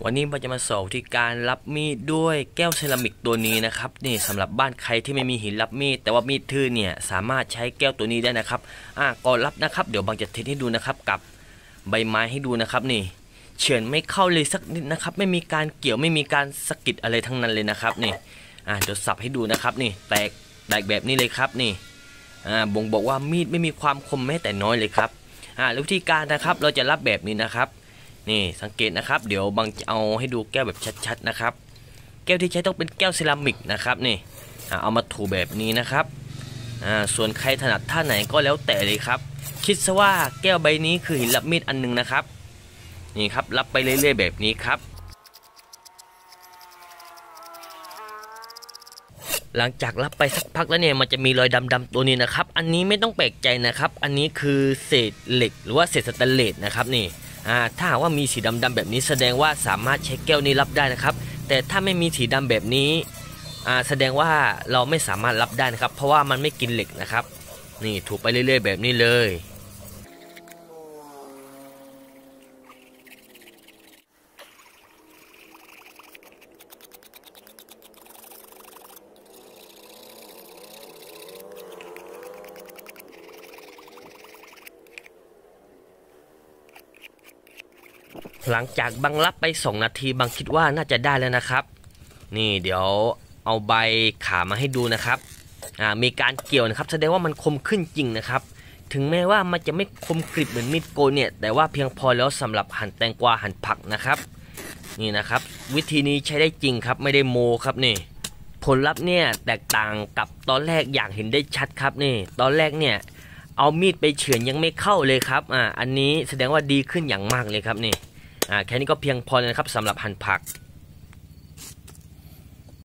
วันนี้เราจะมาสอนที่การรับมีดด้วยแก้วเซรามิกตัวนี้นะครับนี่สำหรับบ้านใครที่ไม่มีหินรับมีดแต่ว่ามีดทื่อเนี่ยสามารถใช้แก้วตัวนี้ได้นะครับก่อนรับนะครับเดี๋ยวบางจะเทสให้ดูนะครับกับใบไม้ให้ดูนะครับนี่เฉือนไม่เข้าเลยสักนิดนะครับไม่มีการเกี่ยวไม่มีการสะกิดอะไรทั้งนั้นเลยนะครับนี่เดี๋ยวสับให้ดูนะครับนี่แตกแบบนี้เลยครับนี่บ่งบอกว่ามีดไม่มีความคมแม้แต่น้อยเลยครับวิธีการนะครับเราจะรับแบบนี้นะครับนี่สังเกตนะครับเดี๋ยวบางจะเอาให้ดูแก้วแบบชัดๆนะครับแก้วที่ใช้ต้องเป็นแก้วเซรามิกนะครับนี่เอามาถูแบบนี้นะครับส่วนใครถนัดท่าไหนก็แล้วแต่เลยครับคิดซะว่าแก้วใบนี้คือหินรับมีดอันนึงนะครับนี่ครับรับไปเรื่อยๆแบบนี้ครับหลังจากรับไปสักพักแล้วเนี่ยมันจะมีรอยดำๆตัวนี้นะครับอันนี้ไม่ต้องแปลกใจนะครับอันนี้คือเศษเหล็กหรือว่าเศษสแตนเลสนะครับนี่ถ้าหากว่ามีสีดำๆแบบนี้แสดงว่าสามารถใช้แก้วนี้รับได้นะครับแต่ถ้าไม่มีสีดำแบบนี้แสดงว่าเราไม่สามารถรับได้นะครับเพราะว่ามันไม่กินเหล็กนะครับนี่ถูไปเรื่อยๆแบบนี้เลยหลังจากบังรับไป2 นาทีบังคิดว่าน่าจะได้แล้วนะครับนี่เดี๋ยวเอาใบขามาให้ดูนะครับมีการเกี่ยวนะครับแสดงว่ามันคมขึ้นจริงนะครับถึงแม้ว่ามันจะไม่คมกริบเหมือนมีดโกนเนี่ยแต่ว่าเพียงพอแล้วสำหรับหั่นแตงกวาหั่นผักนะครับนี่นะครับวิธีนี้ใช้ได้จริงครับไม่ได้โมครับนี่ผลลัพธ์เนี่ยแตกต่างกับตอนแรกอย่างเห็นได้ชัดครับนี่ตอนแรกเนี่ยเอามีดไปเฉือนยังไม่เข้าเลยครับอันนี้แสดงว่าดีขึ้นอย่างมากเลยครับนี่แค่นี้ก็เพียงพอนะครับสำหรับหั่นผัก